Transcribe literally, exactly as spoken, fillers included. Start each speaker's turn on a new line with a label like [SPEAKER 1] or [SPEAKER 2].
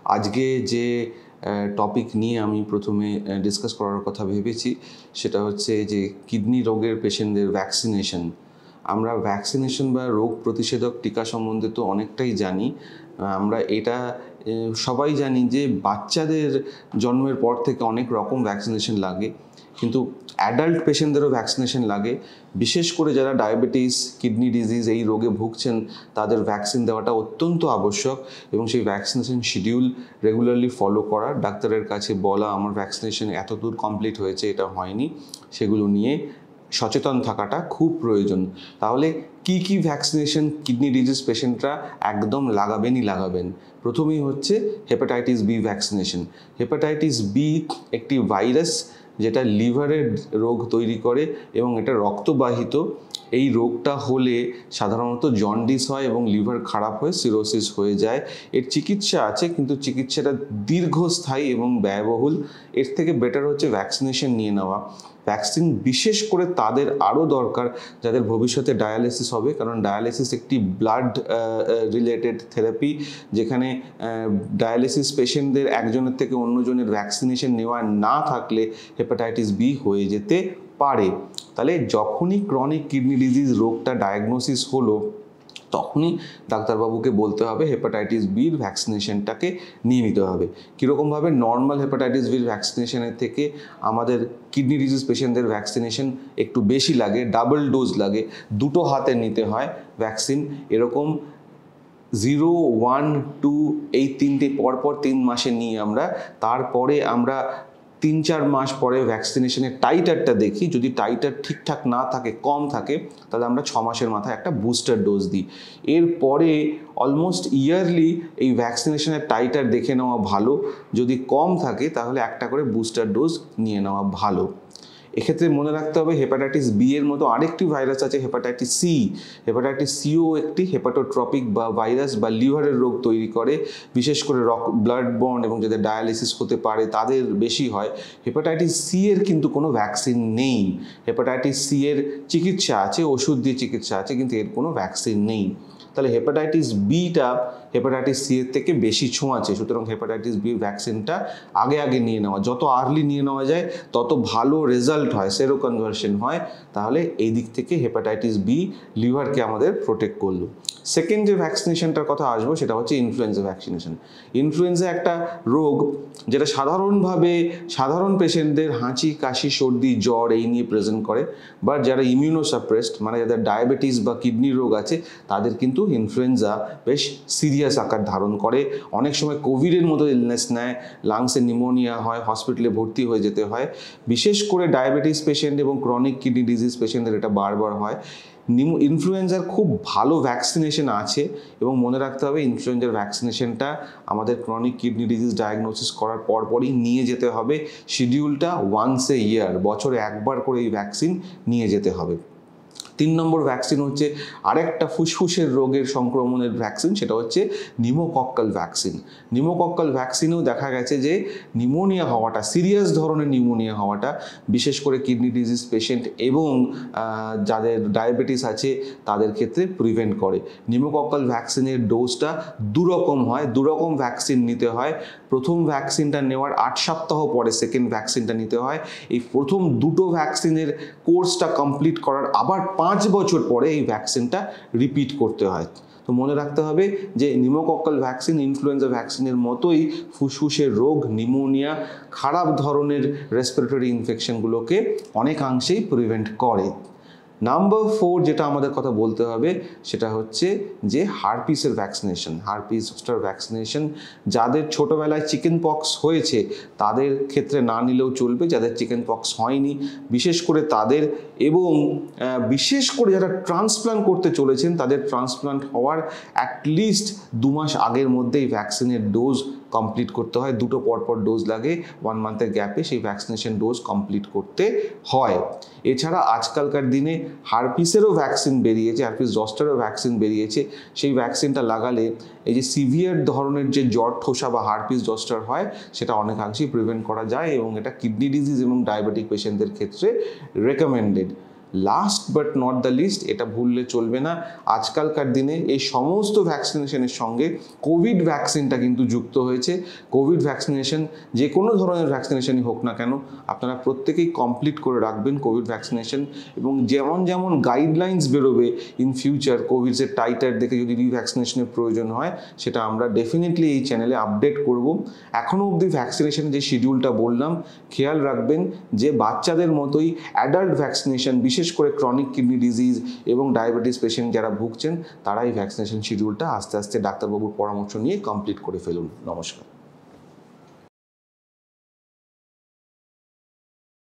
[SPEAKER 1] আজকে যে টপিক নিয়ে আমি প্রথমে ডিসকাস করার কথা ভেবেছি সেটা হচ্ছে যে কিডনি রোগের পেশেন্টদের ভ্যাকসিনেশন। আমরা ভ্যাকসিনেশন বা রোগ প্রতিষেধক টিকা সম্বন্ধে তো অনেকটাই জানি। আমরা এটা সবাই জানি যে বাচ্চাদের জন্মের পর থেকে অনেক রকম ভ্যাকসিনেশন লাগে, কিন্তু অ্যাডাল্ট পেশেন্টদেরও ভ্যাকসিনেশন লাগে। বিশেষ করে যারা ডায়াবেটিস, কিডনি ডিজিজ এই রোগে ভুগছেন তাদের ভ্যাকসিন দেওয়াটা অত্যন্ত আবশ্যক এবং সেই ভ্যাকসিনেশন শিডিউল রেগুলারলি ফলো করা, ডাক্তারের কাছে বলা আমার ভ্যাকসিনেশন এত দূর কমপ্লিট হয়েছে, এটা হয়নি, সেগুলো নিয়ে সচেতন থাকাটা খুব প্রয়োজন। তাহলে কি কি ভ্যাকসিনেশন কিডনি ডিজিজ পেশেন্টরা একদম লাগাবেনই লাগাবেন? প্রথমেই হচ্ছে hepatitis B vaccination. Hepatitis B একটি ভাইরাস যেটা লিভারের রোগ তৈরি করে এবং এটা রক্তবাহিত। এই রোগটা হলে সাধারণত জন্ডিস হয় এবং লিভার খারাপ হয়ে সিরোসিস হয়ে যায়। এর চিকিৎসা আছে, কিন্তু চিকিৎসাটা দীর্ঘস্থায়ী এবং ব্যয়বহুল। এর থেকে বেটার হচ্ছে ভ্যাকসিনেশন নিয়ে নেওয়া। ভ্যাকসিন বিশেষ করে তাদের আরও দরকার যাদের ভবিষ্যতে ডায়ালিসিস হবে, কারণ ডায়ালিসিস একটি ব্লাড রিলেটেড থেরাপি, যেখানে ডায়ালিসিস পেশেন্টদের একজনের থেকে অন্যজনের ভ্যাকসিনেশন নেওয়া না থাকলে হেপাটাইটিস বি হয়ে যেতে পারে। তাহলে যখনই ক্রনিক কিডনি ডিজিজ রোগটা ডায়াগনোসিস হলো তখনই ডাক্তারবাবুকে বলতে হবে হেপাটাইটিস বির ভ্যাকসিনেশনটাকে নিয়ে নিতে হবে। কীরকমভাবে নর্মাল হেপাটাইটিস বির ভ্যাকসিনেশনের থেকে আমাদের কিডনি ডিজিজ পেশেন্টদের ভ্যাকসিনেশন একটু বেশি লাগে, ডাবল ডোজ লাগে, দুটো হাতে নিতে হয় ভ্যাকসিন। এরকম জিরো, ওয়ান, টু এই তিনটে পরপর তিন মাসে নিয়ে আমরা, তারপরে আমরা তিন চার মাস পরে ভ্যাকসিনেশনের টাইটারটা দেখি। যদি টাইটার ঠিকঠাক না থাকে, কম থাকে, তাহলে আমরা ছ মাসের মাথায় একটা বুস্টার ডোজ দিই। এরপরে অলমোস্ট ইয়ারলি এই ভ্যাকসিনেশনের টাইটার দেখে নেওয়া ভালো। যদি কম থাকে তাহলে একটা করে বুস্টার ডোজ নিয়ে নেওয়া ভালো। এক্ষেত্রে মনে রাখতে হবে হেপাটাইটিস বি এর মতো আরেকটি ভাইরাস আছে, হেপাটাইটিস সি। হেপাটাইটিস সিও একটি হেপাটোট্রপিক বা ভাইরাস বা লিভারের রোগ তৈরি করে, বিশেষ করে রক ব্লাড বন্ড এবং যাদের ডায়ালিসিস হতে পারে তাদের বেশি হয়। হেপাটাইটিস সি এর কিন্তু কোনো ভ্যাকসিন নেই। হেপাটাইটিস সি এর চিকিৎসা আছে, ওষুধ দিয়ে চিকিৎসা আছে, কিন্তু এর কোনো ভ্যাকসিন নেই। তাহলে হেপাটাইটিস বিটা হেপাটাইটিস সি এর থেকে বেশি ছোঁয়াচে, সুতরাং হেপাটাইটিস বি ভ্যাকসিনটা আগে আগে নিয়ে নেওয়া, যত আর্লি নিয়ে নেওয়া যায় তত ভালো রেজাল্ট হয়, সেরো কনভার্সন হয়। তাহলে এই দিক থেকে হেপাটাইটিস বি লিভারকে আমাদের প্রোটেক্ট করলো। সেকেন্ড যে ভ্যাকসিনেশনটার কথা আসবো সেটা হচ্ছে ইনফ্লুয়েঞ্জা ভ্যাকসিনেশন। ইনফ্লুয়েঞ্জা একটা রোগ যেটা সাধারণভাবে সাধারণ পেশেন্টদের হাঁচি, কাশি, সর্দি, জ্বর এই নিয়ে প্রেজেন্ট করে, বাট যারা ইমিউনোসাপ্রেসড মানে যাদের ডায়াবেটিস বা কিডনি রোগ আছে তাদের কিন্তু ইনফ্লুয়েঞ্জা বেশ সিরিয়াস আকার ধারণ করে। অনেক সময় কোভিডের মতো ইলনেস নেয়, লাংসে নিউমোনিয়া হয়, হসপিটালে ভর্তি হয়ে যেতে হয়। বিশেষ করে ডায়াবেটিস পেশেন্ট এবং ক্রনিক কিডনি ডিজিজ পেশেন্টদের এটা বারবার হয়। নিমো ইনফ্লুয়েঞ্জার খুব ভালো ভ্যাকসিনেশন আছে এবং মনে রাখতে হবে ইনফ্লুয়েঞ্জার ভ্যাকসিনেশনটা আমাদের ক্রনিক কিডনি ডিজিজ ডায়াগনোসিস করার পরপরই নিয়ে যেতে হবে। শিডিউলটা ওয়ান্স এ ইয়ার, বছরে একবার করে এই ভ্যাকসিন নিয়ে যেতে হবে। তিন নম্বর ভ্যাকসিন হচ্ছে আরেকটা ফুসফুসের রোগের সংক্রমণের ভ্যাকসিন, সেটা হচ্ছে নিউমোকক্কাল ভ্যাকসিন। নিউমোকক্কাল ভ্যাকসিনেও দেখা গেছে যে নিউমোনিয়া হওয়াটা, সিরিয়াস ধরনের নিউমোনিয়া হওয়াটা, বিশেষ করে কিডনি ডিজিজ পেশেন্ট এবং যাদের ডায়াবেটিস আছে তাদের ক্ষেত্রে প্রিভেন্ট করে। নিউমোকক্কাল ভ্যাকসিনের ডোজটা দুরকম হয়, দুরকম ভ্যাকসিন নিতে হয়। প্রথম ভ্যাকসিনটা নেওয়ার আট সপ্তাহ পরে সেকেন্ড ভ্যাকসিনটা নিতে হয়। এই প্রথম দুটো ভ্যাকসিনের কোর্সটা কমপ্লিট করার আবার পাঁচ বছর পরে এই ভ্যাকসিনটা রিপিট করতে হয়। তো মনে রাখতে হবে যে নিউমোকক্কাল ভ্যাকসিন ইনফ্লুয়েঞ্জা ভ্যাকসিনের মতোই ফুসফুসের রোগ, নিউমোনিয়া, খারাপ ধরনের রেসপিরেটরি ইনফেকশনগুলোকে অনেকাংশেই প্রিভেন্ট করে। নাম্বার ফোর যেটা আমাদের কথা বলতে হবে সেটা হচ্ছে যে হারপিসের ভ্যাকসিনেশন। হারপিস জোস্টার ভ্যাকসিনেশন যাদের ছোটোবেলায় চিকেন পক্স হয়েছে তাদের ক্ষেত্রে না নিলেও চলবে, যাদের চিকেন পক্স হয়নি বিশেষ করে তাদের, এবং বিশেষ করে যারা ট্রান্সপ্লান্ট করতে চলেছেন তাদের ট্রান্সপ্লান্ট হওয়ার অ্যাটলিস্ট দু মাস আগের মধ্যেই ভ্যাকসিনের ডোজ কমপ্লিট করতে হয়। দুটো পরপর ডোজ লাগে, ওয়ান মান্থের গ্যাপে সেই ভ্যাকসিনেশন ডোজ কমপ্লিট করতে হয়। এছাড়া আজকালকার দিনে হারপিসেরও ভ্যাকসিন বেরিয়েছে, হারপিস জস্টারও ভ্যাকসিন বেরিয়েছে। সেই ভ্যাকসিনটা লাগালে এই যে সিভিয়ার ধরনের যে জ্বর ঠোসা বা হারপিস জস্টার হয় সেটা অনেকাংশেই প্রিভেন্ট করা যায় এবং এটা কিডনি ডিজিজ এবং ডায়াবেটিক পেশেন্টদের ক্ষেত্রে recommended. Last but not the least, এটা ভুললে চলবে না, আজকালকার দিনে এই সমস্ত ভ্যাকসিনেশনের সঙ্গে কোভিড ভ্যাকসিনটা কিন্তু যুক্ত হয়েছে। কোভিড ভ্যাকসিনেশন যে কোনো ধরনের ভ্যাকসিনেশনই হোক না কেন, আপনারা প্রত্যেকেই কমপ্লিট করে রাখবেন কোভিড ভ্যাকসিনেশন। এবং যেমন যেমন গাইডলাইন্স বেরোবে ইন ফিউচার কোভিডের টাইটার দেখে যদি রিভ্যাকসিনেশনের প্রয়োজন হয়, সেটা আমরা ডেফিনেটলি এই চ্যানেলে আপডেট করব। এখনও অবধি ভ্যাকসিনেশন যে শিডিউলটা বললাম, খেয়াল রাখবেন যে বাচ্চাদের মতোই অ্যাডাল্ট ভ্যাকসিনেশন, বিশেষ করে ক্রনিক কিডনি ডিজিজ এবং ডায়াবেটিস পেশেন্ট যারা ভুগছেন, তারাই ভ্যাকসিনেশন শিডিউলটা আস্তে আস্তে ডাক্তারবাবুর পরামর্শ নিয়ে কমপ্লিট করে ফেলুন। নমস্কার।